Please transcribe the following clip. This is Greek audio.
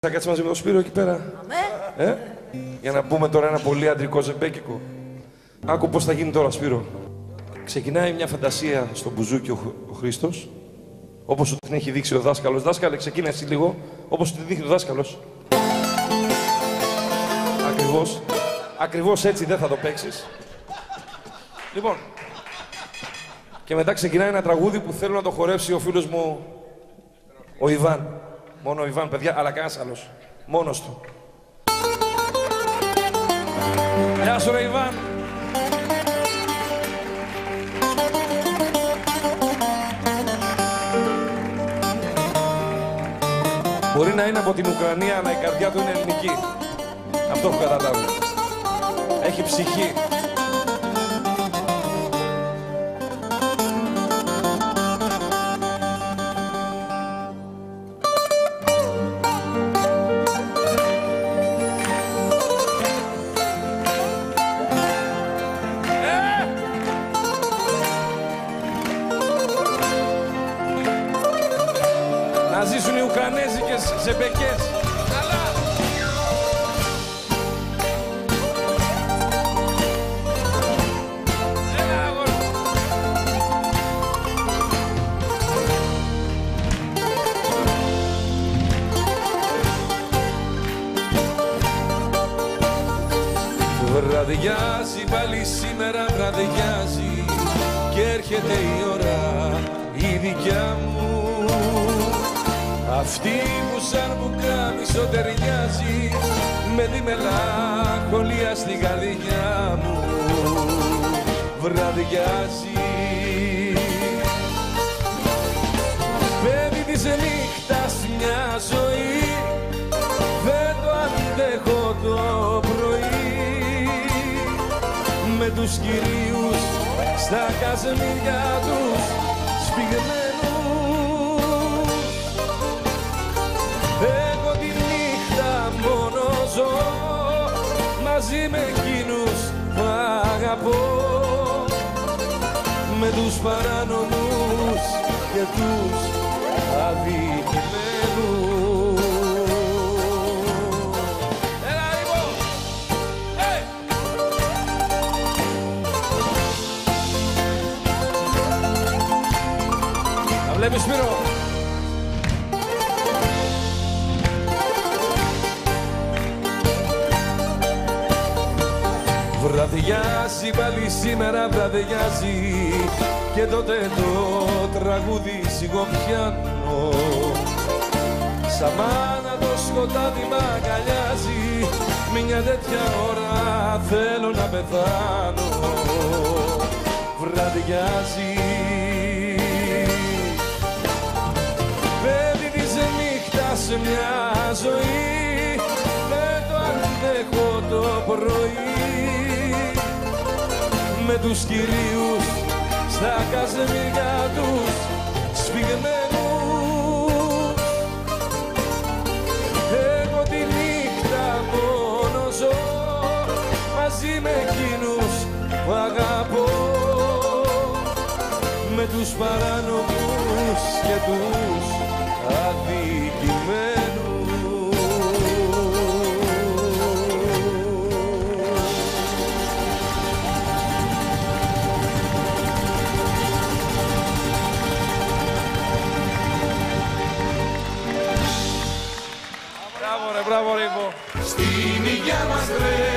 Θα κάτσει μαζί με τον Σπύρο εκεί πέρα. Για να πούμε τώρα ένα πολύ αντρικό ζεμπέκικο. Άκου πώς θα γίνει τώρα, Σπύρο. Ξεκινάει μια φαντασία στο μπουζούκι ο Χρήστος, όπως σου την έχει δείξει ο δάσκαλος. Δάσκαλε, ξεκίνα εσύ λίγο, όπως σου την δείχνει ο δάσκαλος. Ακριβώς έτσι δεν θα το παίξεις. Λοιπόν, και μετά ξεκινάει ένα τραγούδι που θέλω να το χορέψει ο φίλος μου, ο Ιβάν. Μόνο ο Ιβάν, παιδιά, αλλά κανένας άλλος. Μόνος του. Γεια σου, ρε Ιβάν. Μπορεί να είναι από την Ουκρανία, αλλά η καρδιά του είναι ελληνική. Αυτό έχω καταλάβει. Έχει ψυχή. Να ζήσουν οι Ουκρανέζικες ζεμπεκές. Καλά. Έλα, αγόρι. Βραδιάζει πάλι σήμερα, βραδιάζει και έρχεται η ώρα η δικιά μου. Αυτή που σαν πουκάμισο ταιριάζει με τη μελαγχολία στην καρδιά μου. Βραδιάζει. Παιδί της νύχτας μια ζωή, δεν το αντέχω το πρωί. Με τους κυρίους στα κασμίδια τους σπιγμένους. Εγώ τη νύχτα μόνο ζω μαζί με εκείνους που αγαπώ. Με τους παράνομους και τους αδικημένους. Έλα λοιπόν! Τα βλέπεις, Σπύρο? Βραδιάζει πάλι σήμερα, βραδιάζει και τότε το τραγούδι σιγοπιάνω. Σαν μάνα το σκοτάδι μ' αγκαλιάζει, μια τέτοια ώρα θέλω να πεθάνω. Βραδιάζει. Παιδί της νύχτας μια ζωή, δεν το αντέχω το πρωί. Με τους κυρίους στα κασμίδια τους σφιγμένους. Εγώ τη νύχτα μόνο ζω μαζί με εκείνους που αγαπώ. Με τους παράνομους και τους αδικημένους. Μπράβο ρε, μπράβο ρε. Στην υγειά μας